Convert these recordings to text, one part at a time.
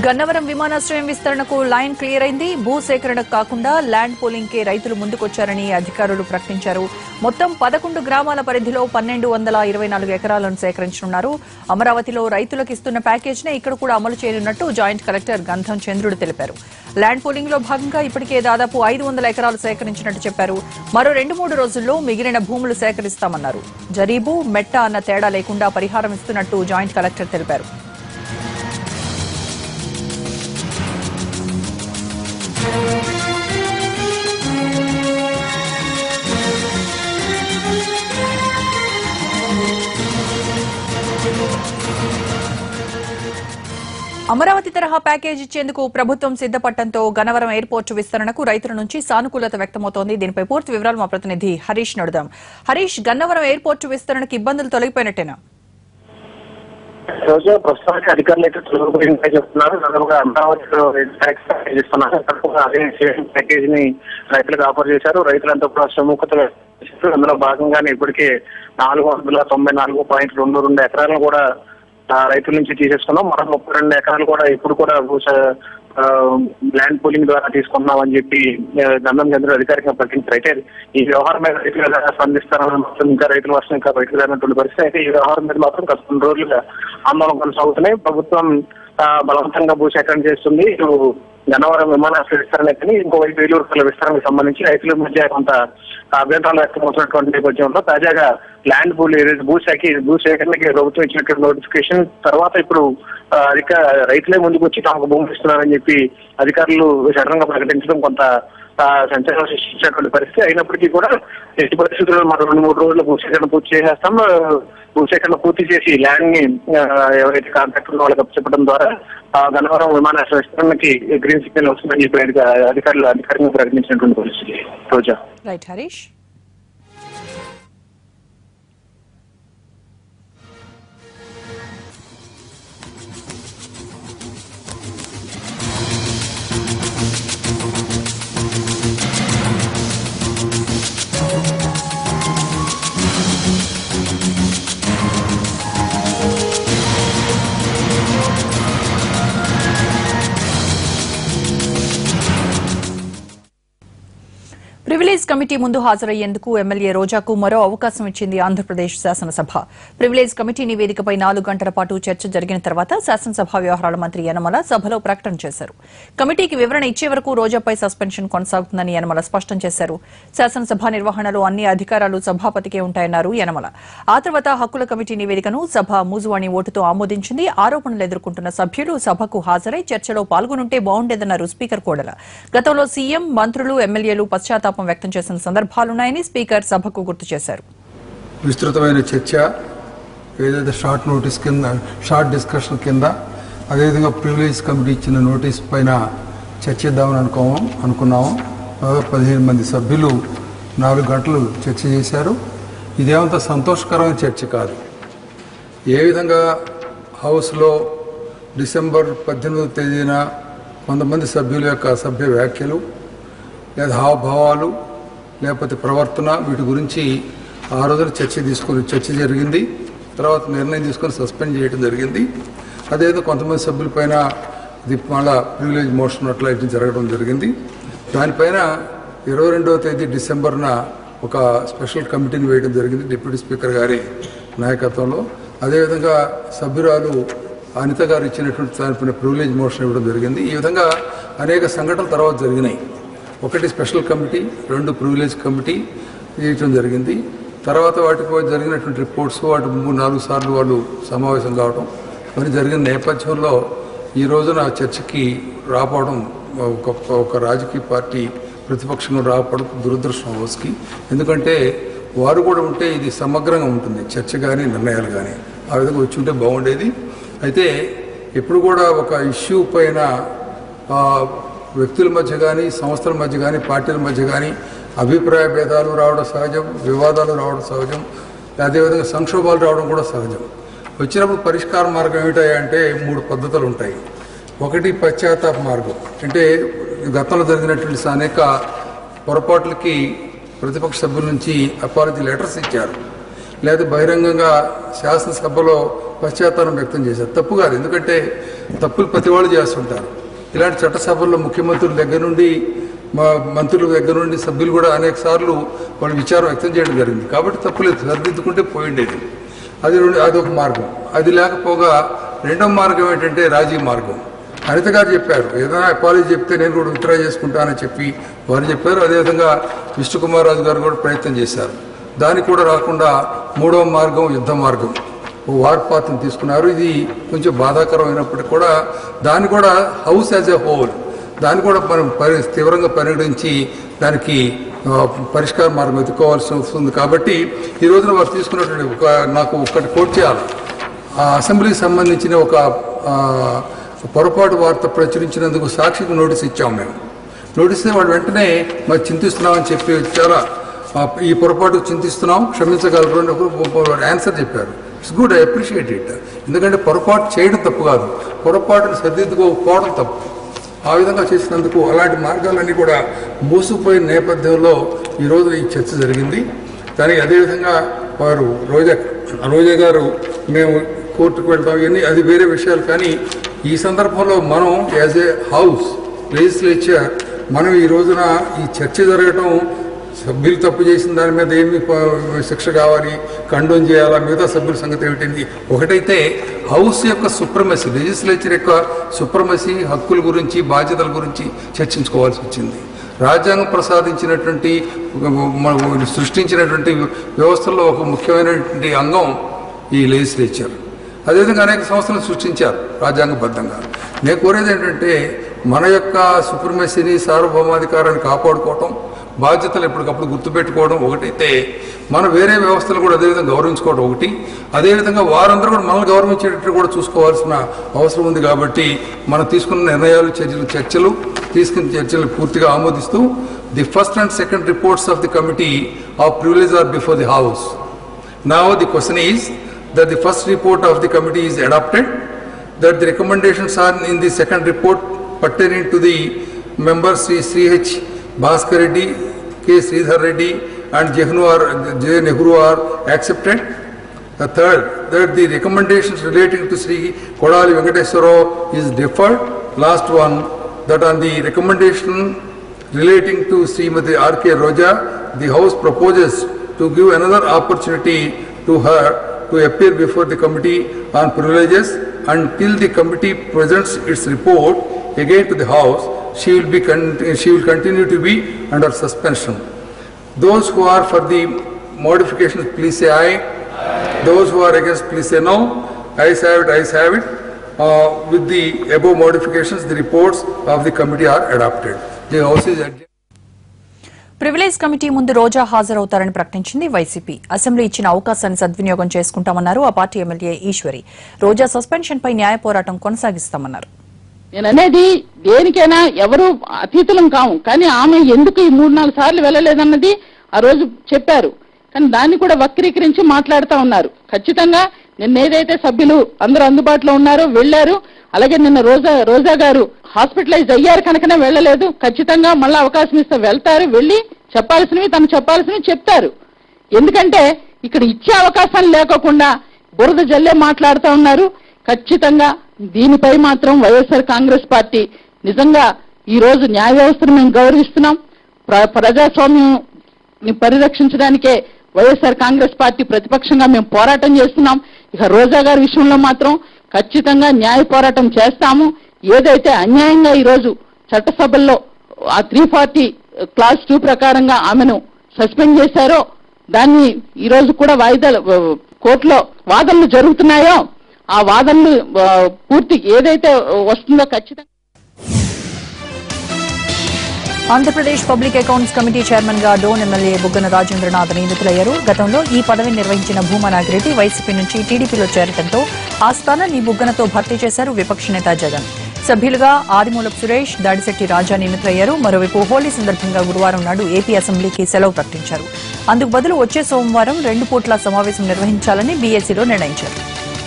గన్నవరం విమానాశ్రయం విస్తరణకు line clear అయింది. భూసేకరణకు కాకుండా ల్యాండ్ పూలింగ్ కే రైతులు ముందుకొచ్చారని అధికారులు ప్రకటించారు. మొత్తం 11 గ్రామాల పరిధిలో 1224 ఎకరాలను సేకరించనున్నారు. అమరావతిలో రైతులకు ఇస్తున్న ప్యాకేజీనే ఇక్కడ కూడా అమలు చేయనున్నట్టు జాయింట్ కలెక్టర్ గంధం చంద్రుడు తెలిపారు. ల్యాండ్ పూలింగ్ లో భాగంగా ఇప్పటికే దాదాపు 500 ఎకరాలు సేకరించినట్టు చెప్పారు. మరో 2-3 రోజుల్లో మిగిలిన భూములు సేకరిస్తామన్నారు. జరీబు మెట్ట అన్న తేడా లేకుండా పరిహారం ఇస్తున్నట్టు జాయింట్ కలెక్టర్ తెలిపారు. అమరావతి తరహా ప్యాకేజ్ ఇచ్చేందుకు ప్రభుత్వం సిద్దపట్టడంతో గన్నవరం ఎయిర్పోర్టు విస్తరణకు రైతుల నుంచి సానుకూలత వ్యక్తమవుతోంది. దీనిపై పూర్తి వివరాలు మా ప్రతినిధి హరీష్ నడుదాం. హరీష్, గన్నవరం ఎయిర్పోర్టు విస్తరణకు ఇబ్బందులు తొలగిపోయినట్టేనా? రోజు ప్రస్తుతానికి అధికారులు అయితే చెప్తున్నారు. దాదాపుగా అమరావతిలో అదే ప్యాకేజ్ ని రైతులకు ఆఫర్ చేశారు. రైతులంతా కూడా సుముఖత చేశారు. అందులో భాగంగానే ఇప్పటికే 494.22 ఎకరాలను కూడా రైతుల నుంచి తీసేసుకున్నాం. మరో 32 ఎకరాలు కూడా ఇప్పుడు కూడా ల్యాండ్ పూలింగ్ ద్వారా తీసుకున్నామని చెప్పి గంధం చంద్రుడు అధికారికంగా ప్రకటించారు. అయితే ఈ వ్యవహారం మీద రైతులు ఎలా స్పందిస్తారని మాత్రం ఇంకా రైతుల వర్షం ఇంకా బయటకు రానటువంటి పరిస్థితి. అయితే ఈ వ్యవహారం మీద మాత్రం గత 2 రోజులుగా ఆందోళన కొనసాగుతున్నాయి. ప్రభుత్వం బలవంతంగా భూసేకరణ చేస్తుంది. ఇటు గన్నవరం విమానాశ్రయ విస్తరణ కానీ ఇంకోవైపు వేలూరు విస్తరణకు సంబంధించి రైతుల మధ్య కొంత అభ్యంతరాలు వ్యక్తమవుతున్నటువంటి నేపథ్యంలో తాజాగా ల్యాండ్ భూసేకరణకి ప్రభుత్వం ఇచ్చినటువంటి నోటిఫికేషన్ తర్వాత ఇప్పుడు రైతులే ముందుకు వచ్చి తమకు భూములు ఇస్తున్నారని చెప్పి అధికారులు సడన్ గా ప్రకటించడం కొంత సంచలనం సృష్టించినటువంటి పరిస్థితి. అయినప్పటికీ కూడా ఎట్టి పరిస్థితుల్లో మరో 2-3 రోజులు భూసేకరణ పూర్తి చేసేస్తాం. భూసేకరణ పూర్తి చేసి ల్యాండ్ ని ఎవరైతే కాంట్రాక్టర్లు వాళ్ళకి అప్పచెప్పడం ద్వారా గన్నవరం విమానాశ్రయ విస్తరణకి గ్రీన్ సిగ్నల్ వస్తుందని చెప్పి అధికారులు అధికారికంగా ప్రకటించినటువంటి పరిస్థితి. Roja. Right Harish. Privilege committee ముందు హాజరయ్యేందుకు ఎమ్మెల్యే రోజాకు మరో అవకాశం ఇచ్చింది ఆంధ్రప్రదేశ్ శాసనసభ. ప్రివిలేజ్ కమిటీ నివేదికపై 4 గంటల పాటు చర్చ జరిగిన తర్వాత శాసనసభ వ్యవహారాల మంత్రి యనమల సభలో ప్రకటన చేశారు. కమిటీకి వివరణ ఇచ్చే వరకు రోజాపై సస్పెన్షన్ కొనసాగుతుందని యనమల స్పష్టం చేశారు. శాసనసభ నిర్వహణలో అన్ని అధికారాలు సభాపతికే ఉంటాయన్నారు యనమల. ఆ తర్వాత హక్కుల కమిటీ నివేదికను సభ మూజువాణి ఓటుతో ఆమోదించింది. ఆరోపణలు ఎదుర్కొంటున్న సభ్యులు సభకు హాజరై చర్చలో పాల్గొనుంటే బాగుండేదన్నారు స్పీకర్ కోడెల. గతంలో సీఎం, మంత్రులు, ఎమ్మెల్యేలు పశ్చాత్తాపం వ్యక్తం చేసిన సందర్భాలున్నాయని స్పీకర్ సభకు గుర్తు చేశారు. విస్తృతమైన చర్చ ఏదైతే షార్ట్ డిస్కషన్ కింద అదేవిధంగా ప్రివిలేజ్ కమిటీ ఇచ్చిన నోటీస్ పైన చర్చిద్దామని అనుకున్నాము. 15 మంది సభ్యులు 4 గంటలు చర్చ చేశారు. ఇదేమంత సంతోషకరమైన చర్చ కాదు. ఏ విధంగా హౌస్లో డిసెంబర్ 18వ తేదీన కొంతమంది సభ్యుల యొక్క సభ్య వ్యాఖ్యలు లేదా హావభావాలు లేకపోతే ప్రవర్తన వీటి గురించి ఆ రోజున చర్చ జరిగింది. తర్వాత నిర్ణయం తీసుకొని సస్పెండ్ చేయడం జరిగింది. అదేవిధంగా కొంతమంది సభ్యుల పైన ఇది మళ్ళా ప్రివిలేజ్ మోషన్ అట్లా ఇటు జరగడం జరిగింది. దానిపైన 22వ తేదీ డిసెంబర్న ఒక స్పెషల్ కమిటీని వేయడం జరిగింది డిప్యూటీ స్పీకర్ గారి నాయకత్వంలో. అదేవిధంగా సభ్యురాలు అనిత గారు ఇచ్చినటువంటి దానిపైన ప్రివిలేజ్ మోషన్ ఇవ్వడం జరిగింది. ఈ విధంగా అనేక సంఘటనలు తర్వాత జరిగినాయి. 1 స్పెషల్ కమిటీ, 2 ప్రివిలేజ్ కమిటీ చేయడం జరిగింది. తర్వాత వాటిపై జరిగినటువంటి రిపోర్ట్స్ వాటి 3-4 సార్లు వాళ్ళు సమావేశం కావడం మరి జరిగిన నేపథ్యంలో ఈ రోజున చర్చకి రాకపోవడం ఒక రాజకీయ పార్టీ ప్రతిపక్షంగా రాకపోవడం దురదృష్టం హౌస్కి. ఎందుకంటే వారు కూడా ఉంటే ఇది సమగ్రంగా ఉంటుంది చర్చ కానీ నిర్ణయాలు కానీ. ఆ విధంగా వచ్చి ఉంటే బాగుండేది. అయితే ఎప్పుడు కూడా ఒక ఇష్యూ పైన వ్యక్తుల మధ్య కానీ సంస్థల మధ్య కానీ పార్టీల మధ్య కానీ అభిప్రాయ భేదాలు రావడం సహజం, వివాదాలు రావడం సహజం, అదేవిధంగా సంక్షోభాలు రావడం కూడా సహజం. వచ్చినప్పుడు పరిష్కార మార్గం ఏమిటాయంటే 3 పద్ధతులు ఉంటాయి. 1 పశ్చాత్తాప మార్గం, అంటే గతంలో జరిగినటువంటి అనేక పొరపాట్లకి ప్రతిపక్ష సభ్యుల నుంచి అపాలజీ లెటర్స్ ఇచ్చారు, లేదా బహిరంగంగా శాసనసభలో పశ్చాత్తాపం వ్యక్తం చేశారు. తప్పు కాదు, ఎందుకంటే తప్పులు ప్రతి వాళ్ళు చేస్తుంటారు. ఇలాంటి చట్టసభల్లో ముఖ్యమంత్రుల దగ్గర నుండి మంత్రుల దగ్గర నుండి సభ్యులు కూడా అనేక సార్లు వాళ్ళు విచారం వ్యక్తం చేయడం జరిగింది. కాబట్టి తప్పులేదు, సరిదిద్దుకుంటే పోయిండేది. అదొక మార్గం. అది లేకపోగా రెండవ మార్గం ఏంటంటే రాజీ మార్గం. అనిత గారు చెప్పారు, ఏదైనా అపాలజీ చెప్తే నేను కూడా విత్డ్రా చేసుకుంటానని చెప్పి వారు చెప్పారు. అదేవిధంగా విష్ణుకుమార్ రాజు గారు కూడా ప్రయత్నం చేశారు. దానికి కూడా రాకుండా మూడవ మార్గం యుద్ధ మార్గం, వార్ పాత్రను తీసుకున్నారు. ఇది కొంచెం బాధాకరమైనప్పటికీ కూడా దాన్ని కూడా హౌస్ యాజ్ ఎ హోల్ దాన్ని కూడా మనం తీవ్రంగా పరిగణించి దానికి పరిష్కార మార్గం వెతుక్కోవాల్సి వస్తుంది. కాబట్టి ఈ రోజున వారు తీసుకున్నటువంటి నాకు ఒకటి కోట్ చేయాలి. అసెంబ్లీకి సంబంధించిన ఒక పొరపాటు వార్త ప్రచురించినందుకు సాక్షికి నోటీస్ ఇచ్చాము. మేము నోటీస్ వాళ్ళు వెంటనే మరి చింతిస్తున్నామని చెప్పి చాలా ఈ పొరపాటు చింతిస్తున్నాం, క్షమించగలరు అని ఆన్సర్ చెప్పారు. It's good, I appreciate it. ఎందుకంటే పొరపాటు చేయడం తప్పు కాదు, పొరపాటును సరిదిద్దుకోకపోవడం తప్పు. ఆ విధంగా చేసినందుకు అలాంటి మార్గాలన్నీ కూడా మూసుకుపోయిన నేపథ్యంలో ఈరోజు ఈ చర్చ జరిగింది. దానికి అదేవిధంగా వారు రోజా గారు మేము కోర్టుకు వెళ్తాం ఇవన్నీ అది వేరే విషయాలు. కానీ ఈ సందర్భంలో మనం యాజ్ ఏ హౌస్ లెజిస్లేచర్ మనం ఈ రోజున ఈ చర్చ జరగటం, సభ్యులు తప్పు చేసిన దాని మీద ఏమి శిక్ష కావాలి, కండోన్ చేయాలా, మిగతా సభ్యుల సంగతి ఏమిటండి. ఒకటైతే హౌస్ యొక్క సుప్రమసీ, లెజిస్లేచర్ యొక్క సుప్రమసీ, హక్కుల గురించి బాధ్యతల గురించి చర్చించుకోవాల్సి వచ్చింది. రాజ్యాంగం ప్రసాదించినటువంటి సృష్టించినటువంటి వ్యవస్థల్లో ఒక ముఖ్యమైనటువంటి అంగం ఈ లెజిస్లేచర్. అదేవిధంగా అనేక సంస్థలను సృష్టించారు రాజ్యాంగబద్ధంగా. నేను కోరేది ఏంటంటే మన యొక్క సుప్రమసీని, సార్వభౌమాధికారాన్ని కాపాడుకోవటం, బాధ్యతలు ఎప్పటికప్పుడు గుర్తుపెట్టుకోవడం ఒకటైతే, మన వేరే వ్యవస్థలు కూడా అదేవిధంగా గౌరవించుకోవడం ఒకటి. అదేవిధంగా వారందరూ కూడా మనల్ని గౌరవించేటట్టు కూడా చూసుకోవాల్సిన అవసరం ఉంది. కాబట్టి మనం తీసుకున్న నిర్ణయాలు, తీసుకున్న చర్చలు పూర్తిగా ఆమోదిస్తూ the first and second reports of the committee of privilege are before the house. Now the question is that the first report of the committee is adopted, that the recommendations are in the second report pertaining to the members Sri H. Bhaskar Reddy, K. Sridhar Reddy and J. Nehru are accepted. The third, that the recommendations relating to Sri Kodali Venkateswara is deferred. Last one, that on the recommendation relating to Srimati R.K. Roja, the House proposes to give another opportunity to her to appear before the committee on privileges until the committee presents its report again to the House. She will continue to be under suspension. Those who are for the modifications, please say aye. Those who are against, please say no. Ayes have it. With the above modifications, the reports of the committee are adopted. The House is adjourned. Privilege committee ముందు రోజా హాజరవుతారని ప్రకటించింది YCP. Assembly ఇచ్చిన అవకాశాన్ని సద్వినియోగం చేసుకుంటామన్నారు ఆ పార్టీ MLA Eswari. Roja suspension పై న్యాయ పోరాటం కొనసాగిస్తామన్నారు. నేననేది దేనికైనా ఎవరు అతీతులం కావు, కానీ ఆమె ఎందుకు ఈ 3-4 సార్లు వెళ్ళలేదన్నది ఆ రోజు చెప్పారు. కానీ దాన్ని కూడా వక్రీకరించి మాట్లాడుతూ ఉన్నారు. ఖచ్చితంగా నిన్న ఏదైతే సభ్యులు అందరూ అందుబాటులో ఉన్నారో వెళ్లారు. అలాగే నిన్న రోజా గారు హాస్పిటలైజ్ అయ్యారు కనుకనే వెళ్ళలేదు. ఖచ్చితంగా మళ్ళీ అవకాశం ఇస్తే వెళ్తారు, వెళ్లి చెప్పాల్సినవి చెప్తారు. ఎందుకంటే ఇక్కడ ఇచ్చే అవకాశాలు లేకోకుండా బురద జల్లే మాట్లాడుతూ ఉన్నారు. ఖచ్చితంగా దీనిపై మాత్రం వైఎస్ఆర్ కాంగ్రెస్ పార్టీ నిజంగా ఈ రోజు న్యాయ వ్యవస్థను మేము గౌరవిస్తున్నాం. ప్రజాస్వామ్యం పరిరక్షించడానికే వైఎస్ఆర్ కాంగ్రెస్ పార్టీ ప్రతిపక్షంగా మేము పోరాటం చేస్తున్నాం. ఇక రోజా గారి విషయంలో మాత్రం ఖచ్చితంగా న్యాయ పోరాటం చేస్తాము. ఏదైతే అన్యాయంగా ఈరోజు చట్టసభల్లో ఆ 340 క్లాస్ 2 ప్రకారంగా ఆమెను సస్పెండ్ చేశారో దాన్ని ఈరోజు కూడా కోర్టులో వాదనలు జరుగుతున్నాయో ఆ వాదనలు పూర్తి ఏదైతే వస్తుందో ఖచ్చితంగా. Andhra Pradesh public accounts committee chairman గా డోన్ ఎమ్మెల్యే బుగ్గన రాజేంద్రనాథ్ నియమితులయ్యారు. గతంలో ఈ పదవిని నిర్వహించిన భూమా నాగిరెడ్డి వైసీపీ నుంచి టీడీపీలో చేరడంతో ఆ స్థానాన్ని బుగ్గనతో భర్తీ చేశారు విపక్ష నేత జగన్. సభ్యులుగా ఆదిమూలపు సురేష్, దాడిశెట్టి రాజా నియమితులయ్యారు. మరోవైపు హోలీ సందర్భంగా గురువారం నాడు ఏపీ అసెంబ్లీకి సెలవు ప్రకటించారు. అందుకు బదులు వచ్చే సోమవారం 2 పూట్ల సమావేశం నిర్వహించాలని బీఎస్సీలో నిర్ణయించారు.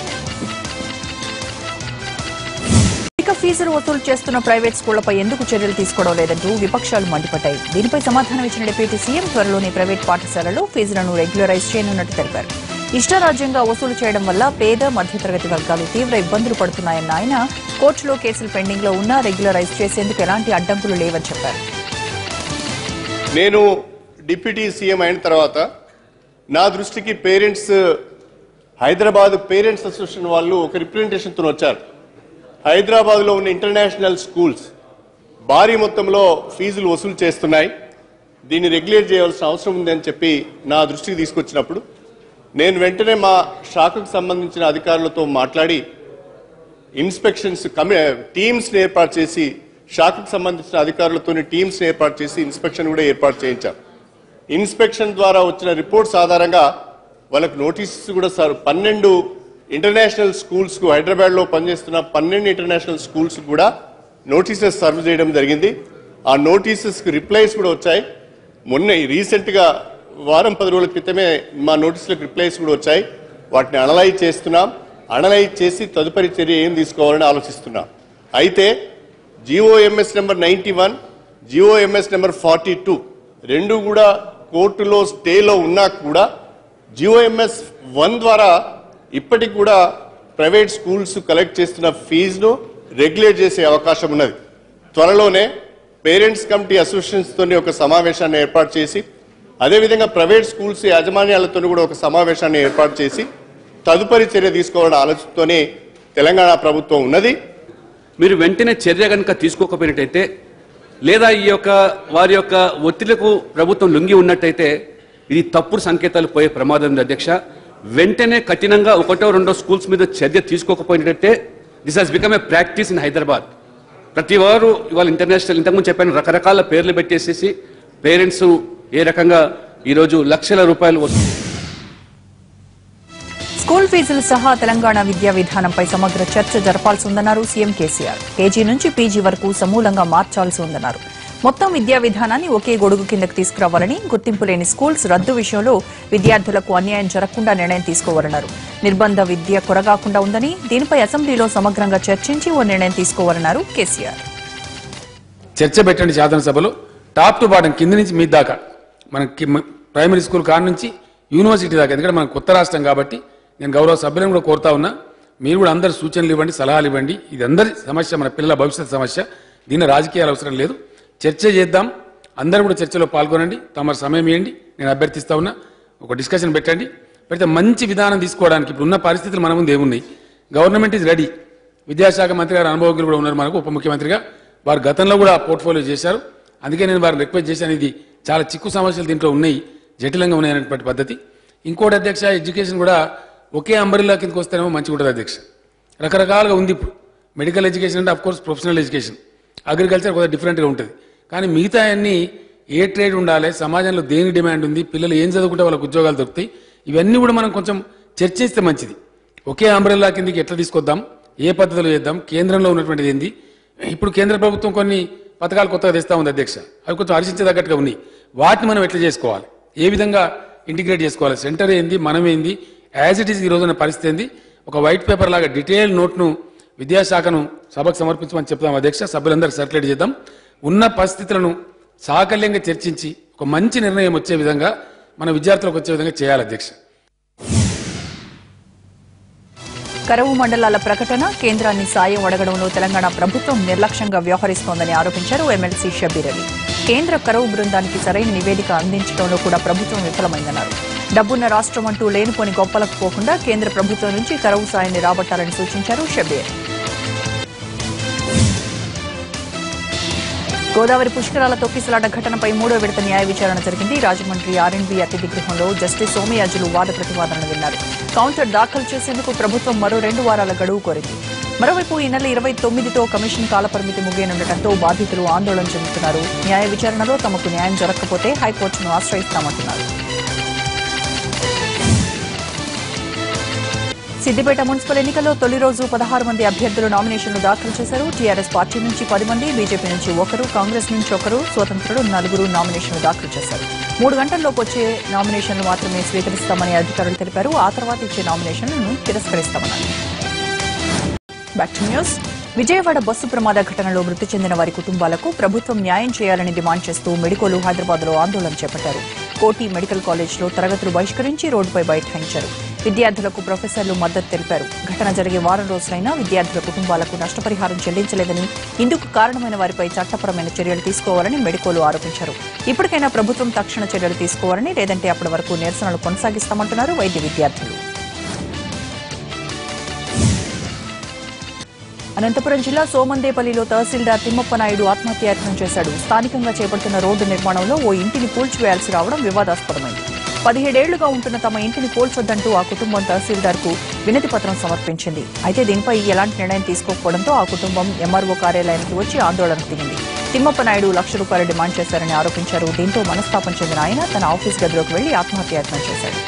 ఫీజులు వసూలు చేస్తున్న ప్రైవేట్ స్కూళ్లపై ఎందుకు చర్యలు తీసుకోవడం లేదంటూ విపక్షాలు మండిపడ్డాయి. దీనిపై సమాధానం ఇచ్చిన డిప్యూటీ సీఎం త్వరలోనే ప్రైవేట్ పాఠశాలలో ఫీజులను రెగ్యులరైజ్ చేయనున్నట్టు తెలిపారు. ఇష్టారాజ్యంగా వసూలు చేయడం వల్ల పేద మధ్యతరగతి వర్గాలు తీవ్ర ఇబ్బందులు పడుతున్నాయన్న ఆయన కోర్టులో కేసులు పెండింగ్ లో ఉన్నా రెగ్యులరైజ్ చేసేందుకు ఎలాంటి అడ్డంకులు లేవని చెప్పారు. నేను డిప్యూటీ సీఎం అయిన తర్వాత నా దృష్టికి హైదరాబాద్ పేరెంట్స్ అసోసియేషన్ వాళ్ళు ఒక రిప్రజెంటేషన్తో వచ్చారు. హైదరాబాద్లో ఉన్న ఇంటర్నేషనల్ స్కూల్స్ భారీ మొత్తంలో ఫీజులు వసూలు చేస్తున్నాయి, దీన్ని రెగ్యులేట్ చేయాల్సిన అవసరం ఉందని చెప్పి నా దృష్టికి తీసుకొచ్చినప్పుడు నేను వెంటనే మా శాఖకు సంబంధించిన అధికారులతో మాట్లాడి ఇన్స్పెక్షన్స్ టీమ్స్ని ఏర్పాటు చేసి శాఖకు సంబంధించిన అధికారులతో టీమ్స్ని ఏర్పాటు చేసి ఇన్స్పెక్షన్ కూడా ఏర్పాటు చేయించాం. ఇన్స్పెక్షన్ ద్వారా వచ్చిన రిపోర్ట్స్ ఆధారంగా వాళ్ళకు నోటీసెస్ కూడా 12 ఇంటర్నేషనల్ స్కూల్స్కు హైదరాబాద్లో పనిచేస్తున్న 12 ఇంటర్నేషనల్ స్కూల్స్ కూడా నోటీసెస్ సర్వ్ చేయడం జరిగింది. ఆ నోటీసెస్కి రిప్లైస్ కూడా వచ్చాయి. మొన్న రీసెంట్గా వారం 10 రోజుల క్రితమే మా నోటీసులకు రిప్లైస్ కూడా వచ్చాయి. వాటిని అనలైజ్ చేస్తున్నాం. అనలైజ్ చేసి తదుపరి చర్య ఏం తీసుకోవాలని ఆలోచిస్తున్నాం. అయితే GOMS నెంబర్ 91, GOMS నెంబర్ 42 రెండు కూడా కోర్టులో స్టేలో ఉన్నా కూడా GOMS 1 ద్వారా ఇప్పటికి కూడా ప్రైవేట్ స్కూల్స్ కలెక్ట్ చేస్తున్న ఫీజును రెగ్యులేట్ చేసే అవకాశం ఉన్నది. త్వరలోనే పేరెంట్స్ కమిటీ అసోసియేషన్స్తో ఒక సమావేశాన్ని ఏర్పాటు చేసి అదేవిధంగా ప్రైవేట్ స్కూల్స్ యాజమాన్యాలతో కూడా ఒక సమావేశాన్ని ఏర్పాటు చేసి తదుపరి చర్య తీసుకోవాలనే ఆలోచనతోనే తెలంగాణ ప్రభుత్వం ఉన్నది. మీరు వెంటనే చర్య కనుక తీసుకోకపోయినట్టయితే లేదా వారి యొక్క ఒత్తిళ్లకు ప్రభుత్వం లొంగి ఉన్నట్టయితే ఇది తప్పుడు సంకేతాలు పోయే ప్రమాదం ఉంది అధ్యక్ష. వెంటనే కఠినంగా 1, 2 స్కూల్స్ మీద చర్య తీసుకోకపోయినట్టయితే this has become a practice in Hyderabad. ప్రతి వారు ఇవాళ ఇంతకుముందు చెప్పాను రకరకాల పేర్లు పెట్టేసేసి పేరెంట్స్ ఏ రకంగా ఈరోజు లక్షల రూపాయలు వస్తుంది. స్కూల్ ఫీజులు సహా తెలంగాణ విద్యా విధానంపై సమగ్ర చర్చ జరపాల్సి ఉందన్నారు సీఎం కేసీఆర్. కేజీ నుంచి పీజీ వరకు సమూలంగా మార్చాల్సి ఉందన్నారు. మొత్తం విద్యా విధానాన్ని ఒకే గొడుగు కిందకు తీసుకురావాలని, గుర్తింపు లేని స్కూల్స్ రద్దు విషయంలో విద్యార్థులకు అన్యాయం జరగకుండా నిర్ణయం తీసుకోవాలన్నారు. నిర్బంధ విద్య కొరగాకుండా ఉందని, దీనిపై అసెంబ్లీలో సమగ్రంగా చర్చించి ఓ నిర్ణయం తీసుకోవాలన్నారు కేసీఆర్. చర్చ పెట్టండి శాసనసభలో, టాప్ టు బాటం కింద నుంచి మీ దాకా, మనకి ప్రైమరీ స్కూల్ కాడ నుంచి యూనివర్సిటీ దాకా. ఎందుకంటే మనం కొత్త రాష్ట్రం కాబట్టి నేను గౌరవ సభ్యులను కూడా కోరుతా ఉన్నా, మీరు కూడా అందరు సూచనలు ఇవ్వండి, సలహాలు ఇవ్వండి. ఇది అందరి సమస్య, మన పిల్లల భవిష్యత్ సమస్య. దీన్ని రాజకీయాలు అవసరం లేదు, చర్చ చేద్దాం. అందరూ కూడా చర్చలో పాల్గొనండి, తమ సమయం ఇవ్వండి. నేను అభ్యర్థిస్తా ఉన్నా, ఒక డిస్కషన్ పెట్టండి. పెడితే మంచి విధానం తీసుకోవడానికి ఇప్పుడు ఉన్న పరిస్థితులు మన ముందు ఏమున్నాయి. Government is ready. విద్యాశాఖ మంత్రి గారు అనుభవజ్ఞులు కూడా ఉన్నారు మనకు, ఉప ముఖ్యమంత్రిగా. వారు గతంలో కూడా పోర్ట్ఫోలియో చేశారు. అందుకే నేను వారిని రిక్వెస్ట్ చేశాను. ఇది చాలా చిక్కు సమస్యలు దీంట్లో ఉన్నాయి, జటిలంగా ఉన్నాయనేటువంటి పద్ధతి. ఇంకోటి అధ్యక్ష, ఎడ్యుకేషన్ కూడా ఒకే అంబరిల్లా కిందకి వస్తేనేమో మంచిగా ఉంటుంది అధ్యక్ష. రకరకాలుగా ఉంది ఇప్పుడు. మెడికల్ ఎడ్యుకేషన్ అంటే అఫ్కోర్స్ ప్రొఫెషనల్ ఎడ్యుకేషన్, అగ్రికల్చర్ కొద్దిగా డిఫరెంట్గా ఉంటుంది. కానీ మిగతా అన్ని ఏ ట్రేడ్ ఉండాలి, సమాజంలో దేని డిమాండ్ ఉంది, పిల్లలు ఏం చదువుకుంటే వాళ్ళకి ఉద్యోగాలు దొరుకుతాయి, ఇవన్నీ కూడా మనం కొంచెం చర్చిస్తే మంచిది. ఒకే అంబ్రెల్లా కిందకి ఎట్లా తీసుకొద్దాం, ఏ పద్ధతిలో చేద్దాం, కేంద్రంలో ఉన్నటువంటిది ఏంది. ఇప్పుడు కేంద్ర ప్రభుత్వం కొన్ని పథకాలు కొత్తగా తెస్తా ఉంది అధ్యక్ష, అవి కొంచెం హర్షించదగ్గట్టుగా ఉన్నాయి. వాటిని మనం ఎట్లా చేసుకోవాలి, ఏ విధంగా ఇంటిగ్రేట్ చేసుకోవాలి, సెంటర్ ఏంది, మనం ఏంది, యాజ్ ఇట్ ఈస్ ఈ రోజున పరిస్థితి ఏంది, ఒక వైట్ పేపర్ లాగా డీటెయిల్ నోట్ను విద్యాశాఖను సభకు సమర్పించమని చెప్తాం అధ్యక్ష. సభ్యులందరికీ సర్క్యులేట్ చేద్దాం. ఉన్న పరిస్థితులను సాకల్యంగా చర్చించి ఒక మంచి నిర్ణయం వచ్చే విధంగా, మన విద్యార్థులకు వచ్చే విధంగా చేయాలి అధ్యక్ష. కరువు మండలాల ప్రకటన, కేంద్రాన్ని సాయం అడగడంలో తెలంగాణ ప్రభుత్వం నిర్లక్ష్యంగా వ్యవహరిస్తోందని ఆరోపించారు ఎమ్మెల్సీ షబీర్ అలీ. కేంద్ర కరువు బృందానికి సరైన నివేదిక అందించడంలో కూడా ప్రభుత్వం విఫలమైందన్నారు. డబ్బున్న రాష్ట్రం అంటూ లేనిపోని గొప్పలకు పోకుండా కేంద్ర ప్రభుత్వం నుంచి కరువు సాయాన్ని రాబట్టాలని సూచించారు షబీర్. గోదావరి పుష్కరాల తొక్కిసలాట ఘటనపై 3వ విడత న్యాయ విచారణ జరిగింది. రాజమండ్రి R&B అతిథి గృహంలో జస్టిస్ సోమయాజులు వాద ప్రతివాదనలు విన్నారు. కౌంటర్ దాఖలు చేసేందుకు ప్రభుత్వం మరో 2 వారాల గడువు కోరింది. మరోవైపు ఈ నెల 29తో కమిషన్ కాలపరిమితి ముగియనుండటంతో బాధితులు ఆందోళన చెందుతున్నారు. న్యాయ విచారణలో తమకు న్యాయం జరగకపోతే హైకోర్టును ఆశ్రయిస్తామంటున్నారు. సిద్దిపేట మున్సిపల్ ఎన్నికల్లో తొలి రోజు 16 మంది అభ్యర్థులు నామినేషన్లు దాఖలు చేశారు. టీఆర్ఎస్ పార్టీ నుంచి 10 మంది, బీజేపీ నుంచి 1, కాంగ్రెస్ నుంచి 1, స్వతంత్రులు 4 నామినేషన్లు దాఖలు చేశారు. 3 గంటల్లోపు వచ్చే నామినేషన్లు మాత్రమే స్వీకరిస్తామని అధికారులు తెలిపారు. ఆ తర్వాత ఇచ్చే నామినేషన్లను తిరస్కరిస్తామన్నారు. Back to news. Vijayawada bus ప్రమాద ఘటనలో మృతి చెందిన వారి కుటుంబాలకు ప్రభుత్వం న్యాయం చేయాలని డిమాండ్ చేస్తూ మెడికోలు హైదరాబాద్లో ఆందోళన చేపట్టారు. కోటి మెడికల్ కాలేజ్లో తరగతులు బహిష్కరించి రోడ్డుపై బైఠాయించారు. విద్యార్థులకు ప్రొఫెసర్లు మద్దతు తెలిపారు. ఘటన జరిగే వారం రోజులైనా విద్యార్థుల కుటుంబాలకు నష్టపరిహారం చెల్లించలేదని, ఇందుకు కారణమైన వారిపై చట్టపరమైన చర్యలు తీసుకోవాలని మెడికోలు ఆరోపించారు. ఇప్పటికైనా ప్రభుత్వం తక్షణ చర్యలు తీసుకోవాలని, లేదంటే అప్పటి వరకు నిరసనలు కొనసాగిస్తామంటున్నారు వైద్య విద్యార్థులు. అనంతపురం జిల్లా సోమందేపల్లిలో తహసీల్దార్ తిమ్మప్పనాయుడు ఆత్మహత్యాయత్నం చేశాడు. స్థానికంగా చేపడుతున్న రోడ్డు నిర్మాణంలో ఓ ఇంటిని కూల్చివేయాల్సి రావడం వివాదాస్పదమైంది. 17 ఏళ్లుగా ఉంటున్న తమ ఇంటిని కూల్చొద్దంటూ ఆ కుటుంబం తహసీల్దార్కు వినతి పత్రం సమర్పించింది. అయితే దీనిపై ఎలాంటి నిర్ణయం తీసుకోకపోవడంతో ఆ కుటుంబం ఎంఆర్ఓ కార్యాలయానికి వచ్చి ఆందోళనకు దిగింది. తిమ్మప్పనాయుడు ₹1,00,000 డిమాండ్ చేశారని ఆరోపించారు. దీంతో మనస్తాపం చెందిన ఆయన తన ఆఫీస్ గదిలోకి వెళ్లి ఆత్మహత్యాయత్నం చేశాడు.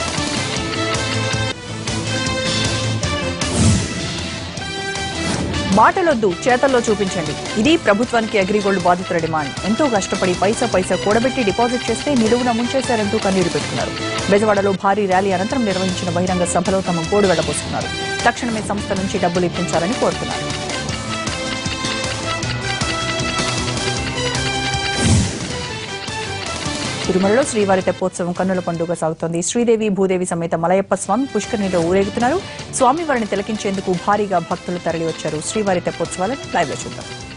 మాటలొద్దు, చేతల్లో చూపించండి. ఇది ప్రభుత్వానికి అగ్రిగోల్డ్ బాధితుల డిమాండ్. ఎంతో కష్టపడి పైసా కూడబెట్టి డిపాజిట్ చేస్తే నిలువున ముంచేశారంటూ కన్నీరు పెట్టుకున్నారు. బెజవాడలో భారీ ర్యాలీ అనంతరం నిర్వహించిన బహిరంగ సభలో తమ గోడు వెళ్లబోసుకున్నారు. తక్షణమే సంస్థ నుంచి డబ్బులు ఇప్పించాలని కోరుతున్నారు. తిరుమలలో శ్రీవారి తెప్పోత్సవం కన్నుల పండుగ సాగుతోంది. శ్రీదేవి భూదేవి సమేత మలయప్ప స్వామి పుష్కరిణిలో ఊరేగుతున్నారు. స్వామివారిని తిలకించేందుకు భారీగా భక్తులు తరలివచ్చారు. శ్రీవారి తెప్పోత్సవాలను లైవ్ లో చూద్దాం.